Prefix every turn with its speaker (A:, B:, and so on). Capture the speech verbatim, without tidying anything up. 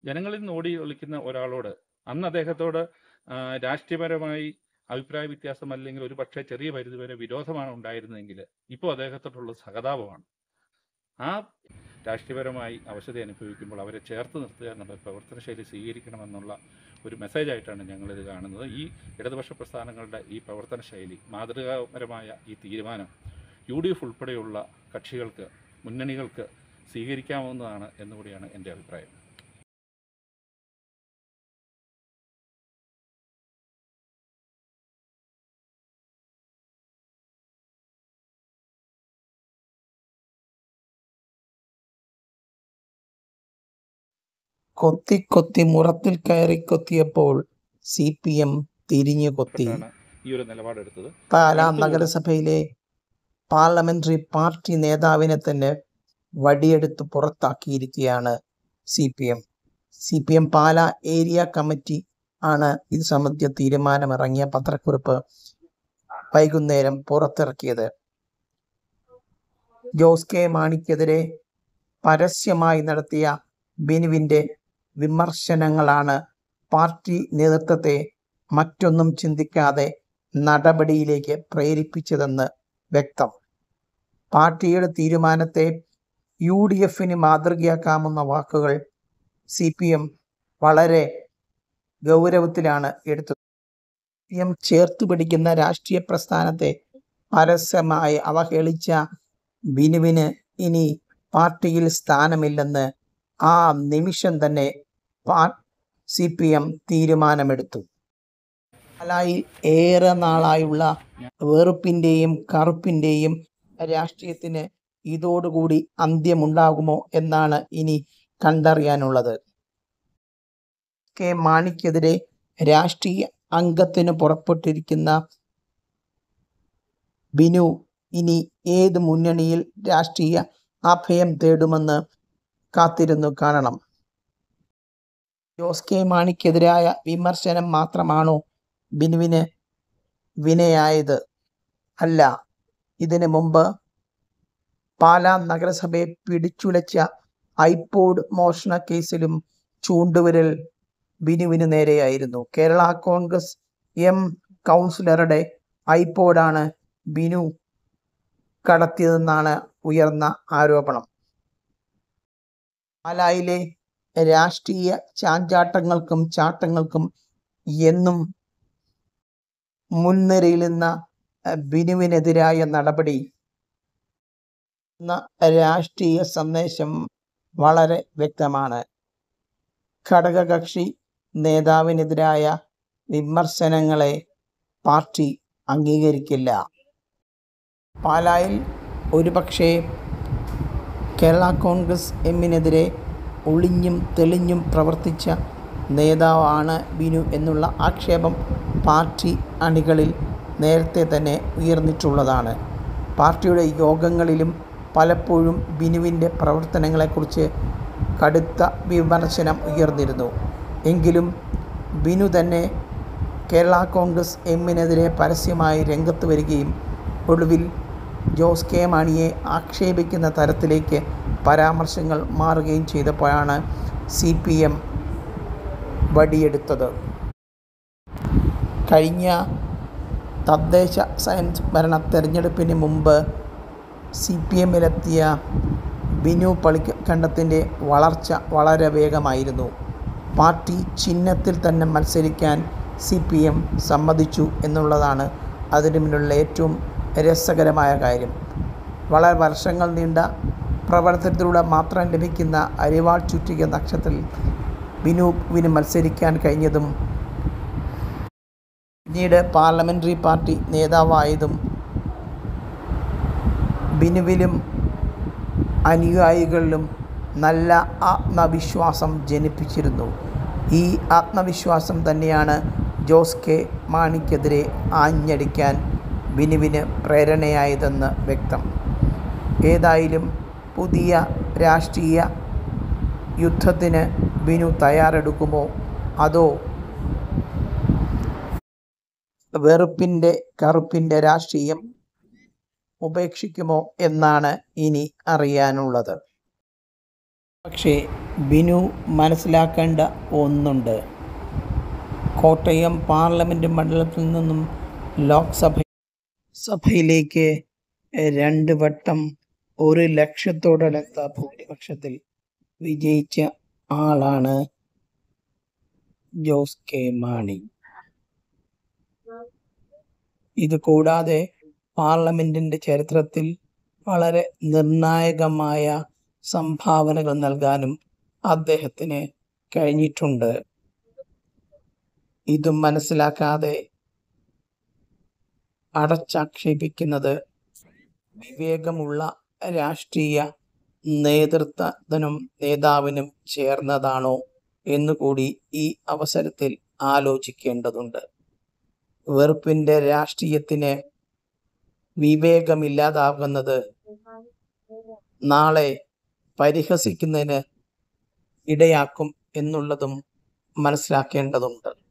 A: ജനങ്ങളിൽ നിന്ന് ഓടി ഒളിക്കുന്ന ഒരാളോട് അന്ന് അദ്ദേഹത്തോട് ആ, രാഷ്ട്രീയപരമായി അഭിപ്രായ വ്യത്യാസം അല്ലെങ്കിൽ ഒരു പക്ഷേ ചെറിയ പരിധിവരെ വിരോധമാണ് ഉണ്ടായിരുന്നതെങ്കിൽ ഇപ്പോൾ അദ്ദേഹത്തോടുള്ള സഹതാപമാണ്. ആ രാഷ്ട്രീയപരമായി അവശത അനുഭവിക്കുമ്പോൾ അവരെ ചേർത്ത് നിർത്തുക എന്നുള്ള പ്രവർത്തന ശൈലി സ്വീകരിക്കണമെന്നുള്ള ഒരു മെസ്സേജായിട്ടാണ് ഞങ്ങളിത് കാണുന്നത്. ഈ ഇടതുപക്ഷ പ്രസ്ഥാനങ്ങളുടെ ഈ പ്രവർത്തന ശൈലി, മാതൃകാപരമായ ഈ തീരുമാനം യു ഡി എഫ് ഉൾപ്പെടെയുള്ള കക്ഷികൾക്ക്, മുന്നണികൾക്ക് സ്വീകരിക്കാവുന്നതാണ് എന്നുകൂടിയാണ് എൻ്റെ അഭിപ്രായം.
B: കൊത്തി കൊത്തി മുറത്തിൽ കയറി കൊത്തിയപ്പോൾ സി പി എം തിരിഞ്ഞു കൊത്തി.
A: ഈ ഒരു നിലപാടെടുത്തത്
B: പാലാ നഗരസഭയിലെ പാർലമെന്ററി പാർട്ടി നേതാവിനെ തന്നെ വടിയെടുത്ത് പുറത്താക്കിയിരിക്കുകയാണ് C P M. C P M Pala area committee ആണ് ഇത് സംബന്ധിച്ച തീരുമാനമിറങ്ങിയ പത്രക്കുറിപ്പ് വൈകുന്നേരം പുറത്തിറക്കിയത്. ജോസ് കെ മാണിക്കെതിരെ പരസ്യമായി നടത്തിയ ബിനുവിന്റെ വിമർശനങ്ങളാണ് പാർട്ടി നേതൃത്വത്തെ മറ്റൊന്നും ചിന്തിക്കാതെ നടപടിയിലേക്ക് പ്രേരിപ്പിച്ചതെന്ന് വ്യക്തം. പാർട്ടിയുടെ തീരുമാനത്തെ യു ഡി എഫിന് മാതൃകയാക്കാമെന്ന വാക്കുകൾ സി പി എം വളരെ ഗൗരവത്തിലാണ് എടുത്തത്. സി പി എം ചേർത്തു പിടിക്കുന്ന രാഷ്ട്രീയ പ്രസ്ഥാനത്തെ പരസ്യമായി അവഹേളിച്ച ബിനുവിന് ഇനി പാർട്ടിയിൽ സ്ഥാനമില്ലെന്ന് ആ നിമിഷം തന്നെ സി പി എം തീരുമാനമെടുത്തു. പാലായിൽ ഏറെ നാളായുള്ള വെറുപ്പിന്റെയും കറുപ്പിന്റെയും രാഷ്ട്രീയത്തിന് ഇതോടുകൂടി അന്ത്യമുണ്ടാകുമോ എന്നാണ് ഇനി കണ്ടറിയാനുള്ളത്. കെ മാണിക്കെതിരെ രാഷ്ട്രീയ അംഗത്തിന് പുറപ്പെട്ടിരിക്കുന്ന ബിനു ഇനി ഏത് മുന്നണിയിൽ രാഷ്ട്രീയ അഭയം തേടുമെന്ന് കാത്തിരുന്നു കാണണം. ജോസ് കെ മാണിക്കെതിരായ വിമർശനം മാത്രമാണോ ബിനുവിന് വിനയായത്? അല്ല. ഇതിനു മുമ്പ് പാലാ നഗരസഭയെ പിടിച്ചുലച്ച ഐപോഡ് മോഷണ കേസിലും ചൂണ്ടുവിരൽ ബിനുവിന് നേരെയായിരുന്നു. കേരള കോൺഗ്രസ് എം കൗൺസിലറുടെ ഐപോഡാണ് ബിനു കടത്തിയതെന്നാണ് ഉയർന്ന ആരോപണം. പാലായിലെ രാഷ്ട്രീയ ചാഞ്ചാട്ടങ്ങൾക്കും ചാട്ടങ്ങൾക്കും എന്നും മുൻനിരയിൽ നിന്ന ബിനുവിനെതിരായ നടപടി എന്ന രാഷ്ട്രീയ സന്ദേശം വളരെ വ്യക്തമാണ്. ഘടകകക്ഷി നേതാവിനെതിരായ വിമർശനങ്ങളെ പാർട്ടി അംഗീകരിക്കില്ല. പാലായിൽ ഒരുപക്ഷെ കേരള കോൺഗ്രസ് എമ്മിനെതിരെ ഒളിഞ്ഞും തെളിഞ്ഞും പ്രവർത്തിച്ച നേതാവാണ് ബിനു എന്നുള്ള ആക്ഷേപം പാർട്ടി അണികളിൽ നേരത്തെ തന്നെ ഉയർന്നിട്ടുള്ളതാണ്. പാർട്ടിയുടെ യോഗങ്ങളിലും പലപ്പോഴും ബിനുവിൻ്റെ പ്രവർത്തനങ്ങളെക്കുറിച്ച് കടുത്ത വിമർശനം ഉയർന്നിരുന്നു. എങ്കിലും ബിനു തന്നെ കേരള കോൺഗ്രസ് എമ്മിനെതിരെ പരസ്യമായി രംഗത്ത് വരികയും ഒടുവിൽ ജോസ് കെ മാണിയെ ആക്ഷേപിക്കുന്ന തരത്തിലേക്ക് പരാമർശങ്ങൾ മാറുകയും ചെയ്തപ്പോഴാണ് സി പി എം വടിയെടുത്തത്. കഴിഞ്ഞ തദ്ദേശ സ്വയംഭരണ തെരഞ്ഞെടുപ്പിന് മുമ്പ് സി പി എമ്മിലെത്തിയ ബിനു പള്ളിക്കണ്ടത്തിൻ്റെ വളർച്ച വളരെ വേഗമായിരുന്നു. പാർട്ടി ചിഹ്നത്തിൽ തന്നെ മത്സരിക്കാൻ സി പി എം സമ്മതിച്ചു എന്നുള്ളതാണ് അതിന് മുന്നിലുള്ള ഏറ്റവും രസകരമായ കാര്യം. വളരെ വർഷങ്ങൾ നീണ്ട പ്രവർത്തനത്തിലൂടെ മാത്രം ലഭിക്കുന്ന അരിവാൾ ചുറ്റിക നക്ഷത്രത്തിൽ ബിനുവിന് മത്സരിക്കാൻ കഴിഞ്ഞതും പിന്നീട് പാർലമെൻ്ററി പാർട്ടി നേതാവായതും ബിനുവിലും അനുയായികളിലും നല്ല ആത്മവിശ്വാസം ജനിപ്പിച്ചിരുന്നു. ഈ ആത്മവിശ്വാസം തന്നെയാണ് ജോസ് കെ മാണിക്കെതിരെ ആഞ്ഞടിക്കാൻ ബിനുവിന് പ്രേരണയായതെന്ന് വ്യക്തം. ഏതായാലും പുതിയ രാഷ്ട്രീയ യുദ്ധത്തിന് ബിനു തയ്യാറെടുക്കുമോ അതോ വെറുപ്പിൻ്റെ കറുപ്പിൻ്റെ രാഷ്ട്രീയം ഉപേക്ഷിക്കുമോ എന്നാണ് ഇനി അറിയാനുള്ളത്. പക്ഷേ ബിനു മനസ്സിലാക്കേണ്ട ഒന്നുണ്ട്. കോട്ടയം പാർലമെൻറ്റ് മണ്ഡലത്തിൽ നിന്നും ലോക്സഭ സഭയിലേക്ക് രണ്ട് വട്ടം ഒരു ലക്ഷത്തോടടുത്ത ഭൂരിപക്ഷത്തിൽ വിജയിച്ച ആളാണ് ജോസ് കെ മാണി. ഇത് കൂടാതെ പാർലമെൻറ്റിൻ്റെ ചരിത്രത്തിൽ വളരെ നിർണായകമായ സംഭാവനകൾ നൽകാനും അദ്ദേഹത്തിന് കഴിഞ്ഞിട്ടുണ്ട്. ഇത് മനസ്സിലാക്കാതെ അടച്ചാക്ഷേപിക്കുന്നത് വിവേകമുള്ള രാഷ്ട്രീയ നേതൃത്വത്തിനും നേതാവിനും ചേർന്നതാണോ എന്നുകൂടി ഈ അവസരത്തിൽ ആലോചിക്കേണ്ടതുണ്ട്. വെറുപ്പിൻ്റെ രാഷ്ട്രീയത്തിന് വിവേകമില്ലാതാകുന്നത് നാളെ പരിഹസിക്കുന്നതിന് ഇടയാക്കും എന്നുള്ളതും മനസ്സിലാക്കേണ്ടതുണ്ട്.